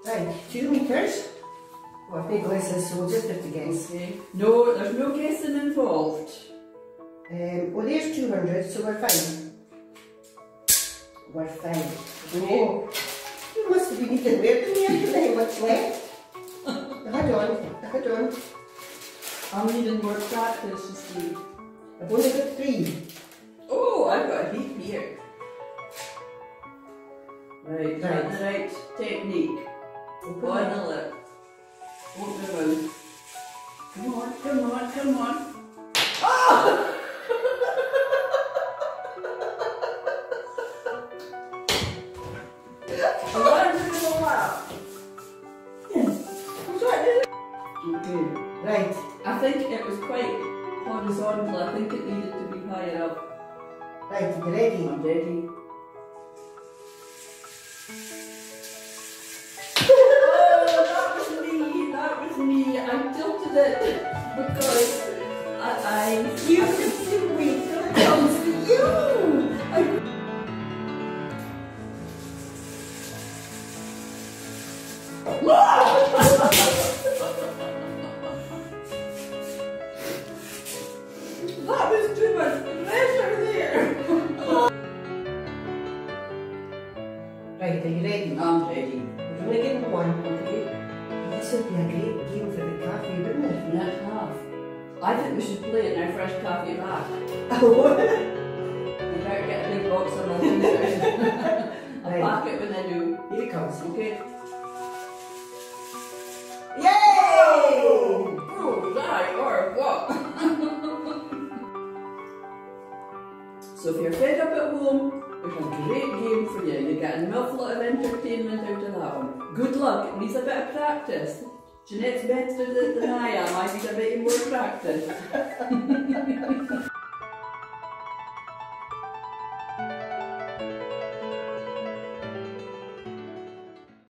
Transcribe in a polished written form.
Right, 2 meters. Well, I think Liz is so just have to guess. Okay. No, there's no guessing involved. Well, there's 200, so we're fine. We're fine. Okay. Oh, you must have been eating weird than me. I don't know what's left. Hold on. I'm needing more practice, you see. I've only got 3. Oh, I've got a heap here. Right, that's the right technique. Open the lip. Open the mouth. Come on. Oh! I wanted to do a lap. Okay. Right. I think it was quite horizontal. I think it needed to be higher up. Right, you ready? I'm ready. That was me. I tilted it because You can see wait till it comes to you. That was too much pressure there. Right, are you ready? I'm ready. We're only getting 1, okay? This would be a great game for the cafe, wouldn't it? Not half. I think we should play it in our fresh cafe back. Oh. You better get a big box of Maltesers. I'll pack it when I do. Here it comes. Okay. Yay! Oh, die or what? So if you're fed up at home, there's a great game for you. You get an awful lot of entertainment out of that one. Good luck. It needs a bit of practice. Jeanette's better than I am. I need a bit more practice.